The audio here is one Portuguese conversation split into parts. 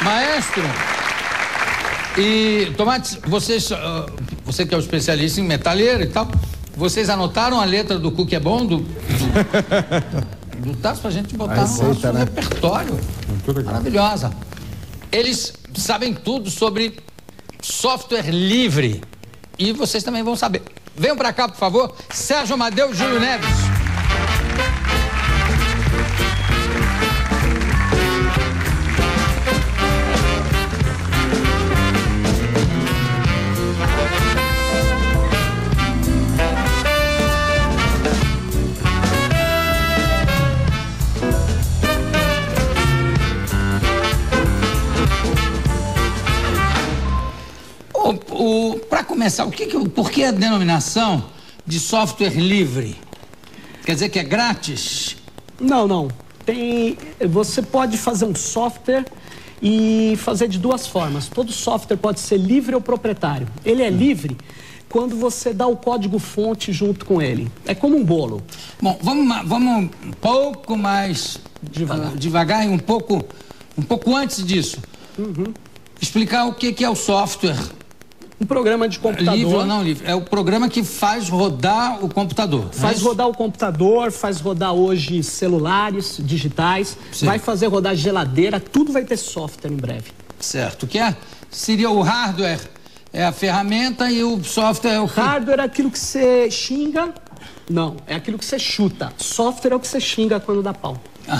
Maestro, e Tomates, vocês, você que é o especialista em metalheiro e tal, vocês anotaram a letra do Cookie é Bom, do Tasso, pra gente botar no nosso repertório. Maravilhosa. Eles sabem tudo sobre software livre e vocês também vão saber. Venham pra cá, por favor, Sérgio Amadeu e Júlio Neves. Para começar, por que a denominação de software livre? Quer dizer que é grátis? Não. Você pode fazer um software e fazer de duas formas. Todo software pode ser livre ou proprietário. Ele é livre quando você dá o código-fonte junto com ele. É como um bolo. Bom, vamos um pouco mais devagar e um pouco antes disso. Explicar o que é o software. Um programa de computador. Livre ou não livre? É o programa que faz rodar o computador. Faz rodar o computador, faz rodar hoje celulares digitais, sim. Vai fazer rodar geladeira, tudo vai ter software em breve. Certo. O que seria o hardware? É a ferramenta e o software é o quê? Hardware é aquilo que você xinga. Não, é aquilo que você chuta. Software é o que você xinga quando dá pau.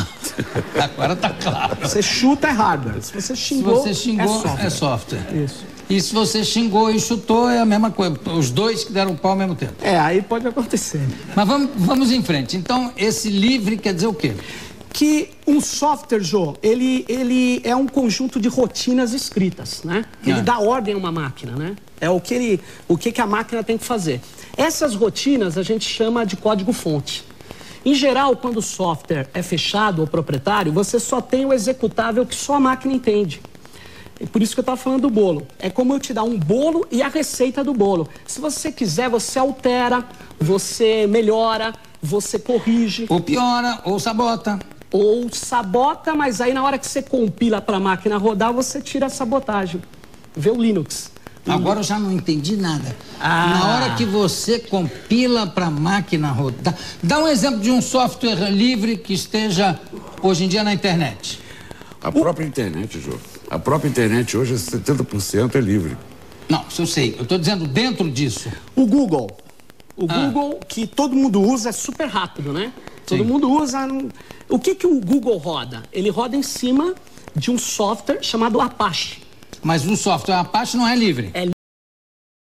Agora tá claro. Você chuta é hardware. Se você xingou, é software. Isso. E se você xingou e chutou, é a mesma coisa. Os dois que deram pau ao mesmo tempo. Aí pode acontecer. Mas vamos em frente. Então, esse livre quer dizer o quê? Que um software, Jô, ele é um conjunto de rotinas escritas, né? Ele dá ordem a uma máquina, né? É o que a máquina tem que fazer. Essas rotinas a gente chama de código-fonte. Em geral, quando o software é fechado ou proprietário, você só tem o executável que só a máquina entende. Por isso que eu estava falando do bolo. É como eu te dar um bolo e a receita do bolo. Se você quiser, você altera, você melhora, você corrige. Ou piora, ou sabota. Ou sabota, mas aí na hora que você compila para a máquina rodar, você tira a sabotagem. Vê o Linux. Agora eu já não entendi nada. Na hora que você compila para a máquina rodar... Dá um exemplo de um software livre que esteja hoje em dia na internet. A própria internet, Jô. A própria internet hoje, 70% é livre. Não, isso eu sei. Eu estou dizendo dentro disso. O Google. O Google, que todo mundo usa, é super rápido, né? Sim. Todo mundo usa... O que o Google roda? Ele roda em cima de um software chamado Apache. Mas o software Apache não é livre.